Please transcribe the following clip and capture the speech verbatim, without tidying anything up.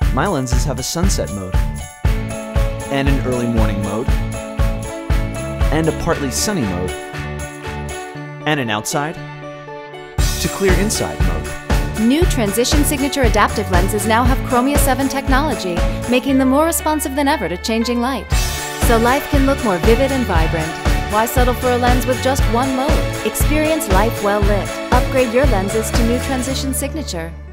My lenses have a sunset mode, and an early morning mode, and a partly sunny mode, and an outside to clear inside mode. New Transition Signature adaptive lenses now have Chromia seven technology, making them more responsive than ever to changing light. So life can look more vivid and vibrant. Why settle for a lens with just one mode? Experience life well lit. Upgrade your lenses to New Transition Signature.